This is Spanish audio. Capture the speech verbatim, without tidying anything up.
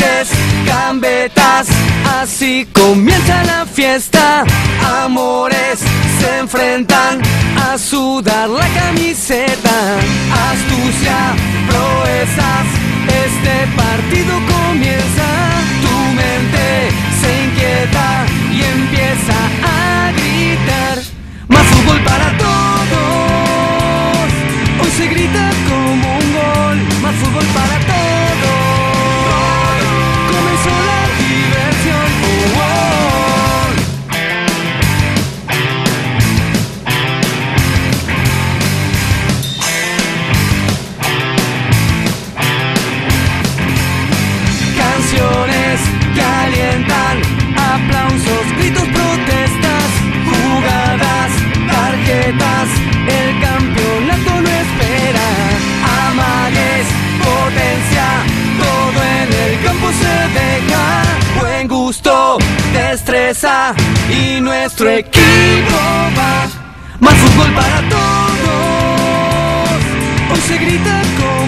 noches, gambetas, así comienza la fiesta. Amores se enfrentan a sudar la camiseta. Astucia, proezas, este partido comienza. Tu mente se inquieta y empieza a gritar: más fútbol para todos. Hoy se grita como un gol. Más fútbol para todos. Comenzó la diversión. Oh, oh. Canciones que alientan, aplausos, gritos, protestas, jugadas, tarjetas, el campeonato no espera. Amagues, potencia, todo en el campo se deja. Buen gusto, destreza y nuestro equipo va. Más fútbol para todos, hoy se grita con